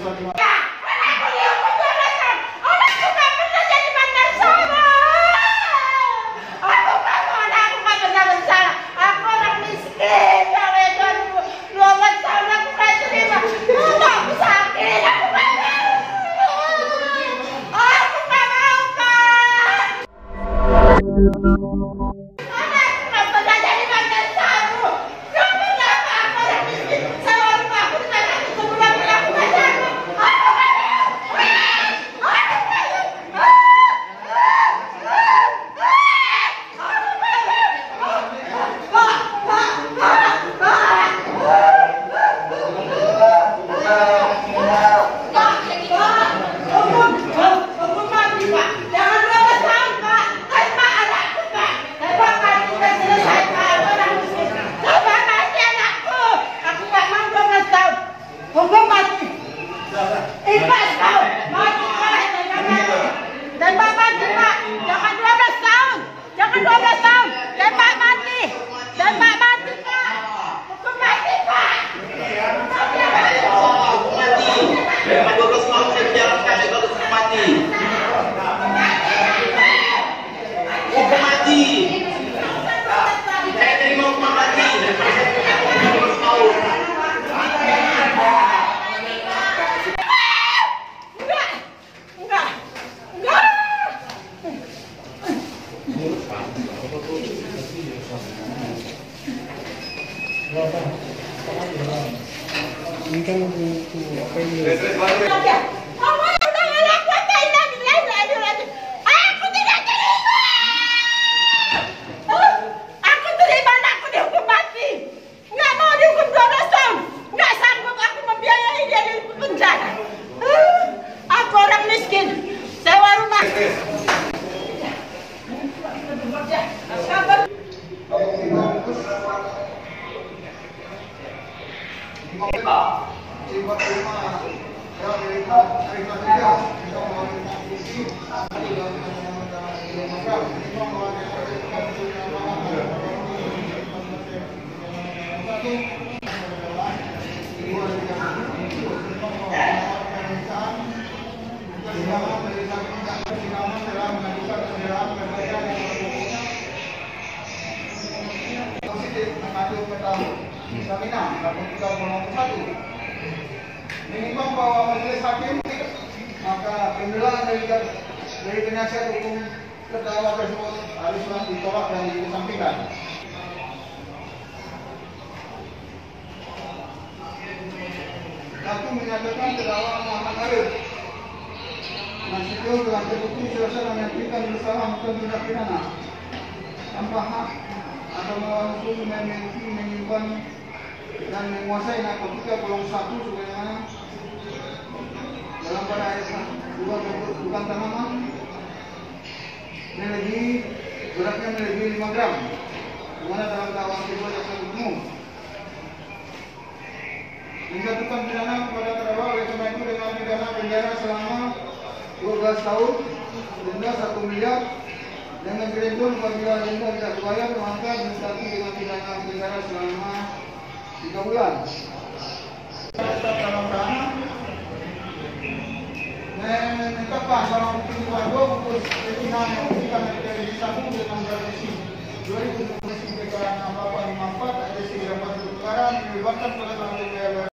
Ini kan untuk apa ini? Aku terima anakku dihukum mati. Nggak mau dihukum 12 tahun. Nggak sanggup aku membiayai dia di penjara. Aku orang miskin, sewa rumah. Minimal bahwa majelis hakim maka pembelaan dari penasihat hukum terdakwa tersebut haruslah ditolak dan dikesampingkan. Hakim menyatakan terdakwa Muhammad Arif Nasution telah terbukti selesai menyaksikan bersalah melakukan tindak pidana tanpa hak atau melawan hukum memiliki, menyimpan dan menguasai narkotika golongan 1 sebagaimana dalam pada ayat 2 bukan tanaman beratnya melebihi 5 gram, dimana dalam dakwaan kedua jaksa umum menjatuhkan pidana kepada terdakwa oleh karena itu dengan pidana penjara selama 12 tahun, denda 1 miliar dengan ketentuan apabila denda tidak dibayar maka diganti dengan pidana penjara selama 3 bulan. Menetapkan barang bukti baru untuk pimpinan yang memberikan dari satu dengan revisi 2020 PKN 854 ada 3 perkara menyebabkan pelanggaran